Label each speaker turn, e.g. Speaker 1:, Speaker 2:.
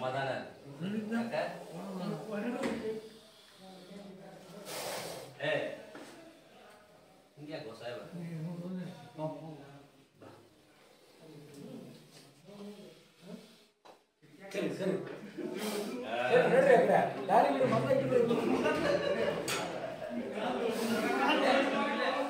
Speaker 1: ಸಮಾಧಾನ ಏ ಹಿಂಗೆ ಯಾಕೋ ಸಾಹೇಬ
Speaker 2: ಸರಿ ಸರಿ ನಡ್ರಿ ದಾರಿ ಬಿಡು ಮಕ್ಕಳು